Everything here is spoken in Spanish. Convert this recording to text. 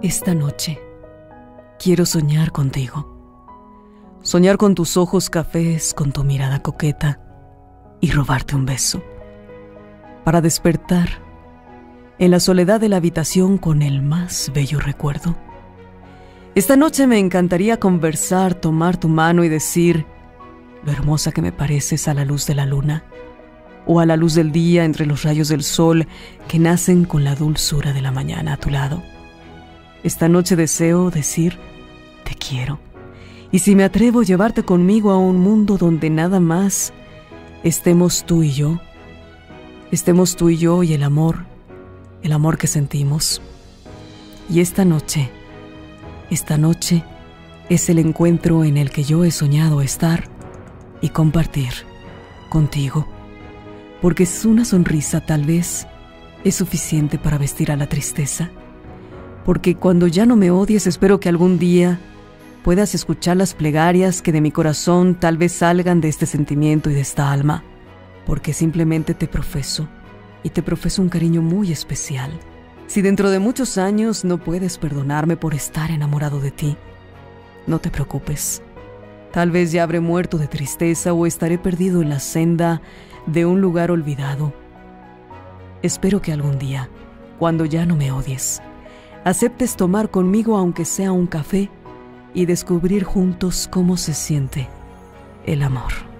Esta noche quiero soñar contigo. Soñar con tus ojos cafés, con tu mirada coqueta y robarte un beso. Para despertar en la soledad de la habitación con el más bello recuerdo. Esta noche me encantaría conversar, tomar tu mano y decir lo hermosa que me pareces a la luz de la luna o a la luz del día entre los rayos del sol que nacen con la dulzura de la mañana a tu lado. Esta noche deseo decir te quiero. Y si me atrevo, llevarte conmigo a un mundo donde nada más estemos tú y yo. Estemos tú y yo y el amor que sentimos. Y esta noche es el encuentro en el que yo he soñado estar y compartir contigo. Porque es una sonrisa tal vez es suficiente para vestir a la tristeza. Porque cuando ya no me odies, espero que algún día puedas escuchar las plegarias que de mi corazón tal vez salgan de este sentimiento y de esta alma. Porque simplemente te profeso, y te profeso un cariño muy especial. Si dentro de muchos años no puedes perdonarme por estar enamorado de ti, no te preocupes. Tal vez ya habré muerto de tristeza o estaré perdido en la senda de un lugar olvidado. Espero que algún día, cuando ya no me odies, aceptes tomar conmigo aunque sea un café y descubrir juntos cómo se siente el amor.